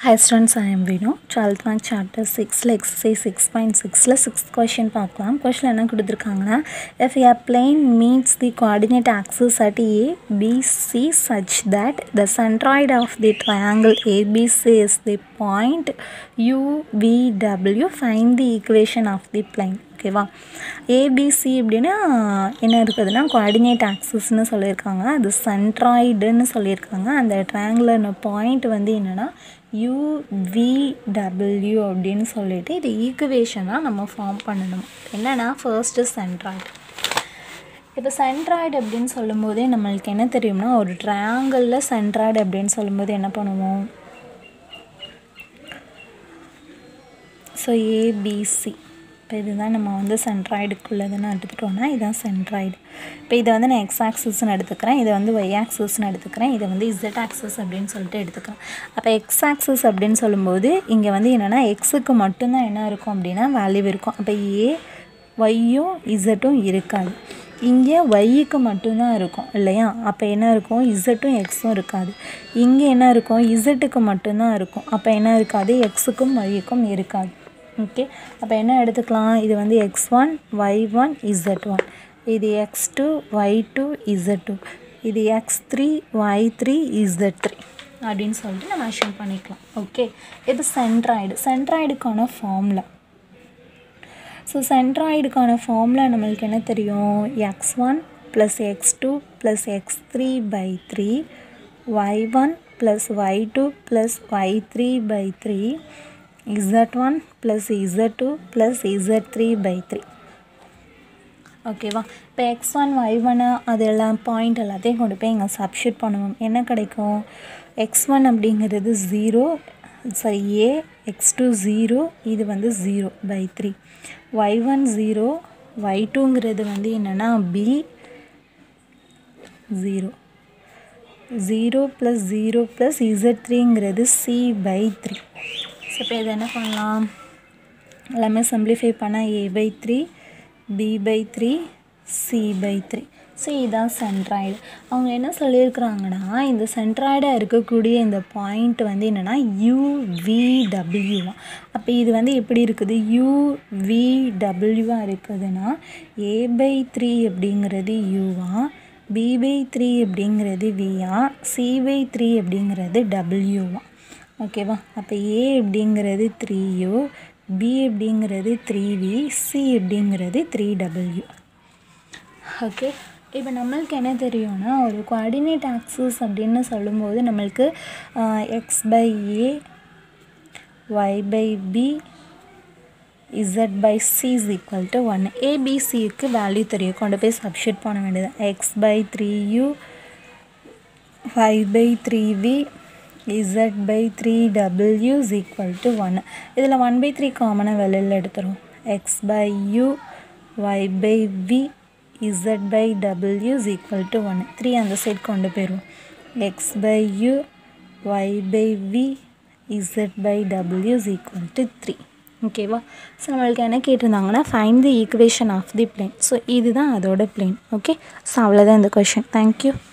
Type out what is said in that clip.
Hi students, I am Vino. 12th Math Chapter 6 exercise 6.6 6th question பார்க்கலாம். question என்ன கொடுத்திருக்காங்கன்னா, if a plane meets the coordinate axis at A, B, C such that the centroid of the triangle ABC is the point U, V, W, find the equation of the plane. ஓகேவா, ABC அப்படின்னா என்ன இருக்குதுன்னா coordinate ஆக்சிஸ்ன்னு சொல்லியிருக்காங்க, அது சென்ட்ராய்டுன்னு சொல்லியிருக்காங்க. அந்த triangular point வந்து என்னென்னா UVW அப்படின்னு சொல்லிட்டு இது ஈக்குவேஷனாக நம்ம ஃபார்ம் பண்ணணும். என்னென்னா ஃபர்ஸ்ட்டு சென்ட்ராய்டு. இப்போ சென்ட்ராய்டு அப்படின்னு சொல்லும்போதே நம்மளுக்கு என்ன தெரியும்னா, ஒரு ட்ரையாங்கிளில் சென்ட்ராய்டு அப்படின்னு சொல்லும்போது என்ன பண்ணுவோம், ஸோ ஏபிசி இப்போ இதுதான் நம்ம வந்து சென்ட்ராய்டுக்குள்ளதுன்னு எடுத்துக்கிட்டோன்னா இதுதான் சென்ட்ராய்டு. இப்போ இதை வந்து நான் எக்ஸ் ஆக்சிஸ்ன்னு எடுத்துக்கிறேன், இதை வந்து ஒய் ஆக்சிஸ்ன்னு எடுத்துக்கிறேன், இதை வந்து இசட் ஆக்சிஸ் அப்படின்னு சொல்லிட்டு எடுத்துக்கிறேன். அப்போ எக்ஸ் ஆக்சிஸ் அப்படின்னு சொல்லும்போது இங்கே வந்து என்னென்னா எக்ஸுக்கு மட்டும்தான் என்ன இருக்கும் அப்படின்னா வேல்யூ இருக்கும். அப்போ ஏ ஒய்யும் இசட்டும் இருக்காது, இங்கே ஒய்க்கு மட்டும்தான் இருக்கும் இல்லையா. அப்போ என்ன இருக்கும், இசட்டும் எக்ஸும் இருக்காது. இங்கே என்ன இருக்கும், இசட்டுக்கு மட்டும்தான் இருக்கும். அப்போ என்ன இருக்காது, எக்ஸுக்கும் ஒய்க்கும் இருக்காது. ஓகே, அப்போ என்ன எடுத்துக்கலாம், இது வந்து x1 y1 z1, இது x2 y2 z2, இது x3 y3 z3 அப்படின்னு சொல்லிட்டு நம்ம மென்ஷன் பண்ணிக்கலாம். ஓகே, இது சென்ட்ராய்டுக்கான ஃபார்முலா. ஸோ சென்ட்ராய்டுக்கான ஃபார்முலா நம்மளுக்கு என்ன தெரியும், x1 + x2 + x3/3 y1 + y2 + y3/3 z1 + z2 + z3/3. ஓகேவா, இப்போ x1 y1 அதெல்லாம் பாயிண்ட் எல்லாத்தையும் கொண்டு போய் இங்கே சப்ஸ்டிட்யூட் பண்ணுவோம். என்ன கிடைக்கும், x1 அப்படிங்கிறது 0 ஏ, x2 0, இது வந்து 0/3, y1 0, y2ங்கிறது வந்து என்னென்னா b 0, 0 + 0 + z3ங்கிறது c/3. ஸோ இப்போ இதை என்ன பண்ணலாம், எல்லாமே சிம்பிளிஃபை பண்ணால் a/3 b/3 c/3. ஸோ இதுதான் சென்ட்ராய்டு. அவங்க என்ன சொல்லியிருக்கிறாங்கன்னா, இந்த சென்ட்ராய்டாக இருக்கக்கூடிய இந்த பாயிண்ட் வந்து என்னென்னா UVW. அப்போ இது வந்து எப்படி இருக்குது, UVWவாக இருக்குதுன்னா a/3 அப்படிங்கிறது யூவா, b/3 அப்படிங்கிறது வியா, c/3 அப்படிங்கிறது டபிள்யூவா. ஓகேவா, அப்போ ஏ அப்படிங்கிறது 3U, பி அப்படிங்கிறது 3V, சி அப்படிங்கிறது 3W. ஓகே, இப்போ நம்மளுக்கு என்ன தெரியும்னா, ஒரு கோஆர்டினேட் ஆக்சிஸ் அப்படின்னு சொல்லும்போது நம்மளுக்கு x/a y/b z/c = 1. ஏபிசிக்கு வேல்யூ தெரியும், கொண்டு போய் சப்ஸ்டிட்யூட் பண்ண வேண்டியது. x/3u y/3v z/3w = 1. இதில் 1/3 காமனாக வெளியில் எடுத்துரும். x/u y/v z/w = 1. 3 அந்த சைட் கொண்டு போயிடும். x/u y/v z/w = 3. ஓகேவா, ஸோ நம்மளுக்கு என்ன கேட்டிருந்தாங்கன்னா, find the equation of the plane. So இதுதான் அதோட பிளேன். ஓகே, ஸோ அவ்வளோதான் இந்த கொஷின். தேங்க்யூ.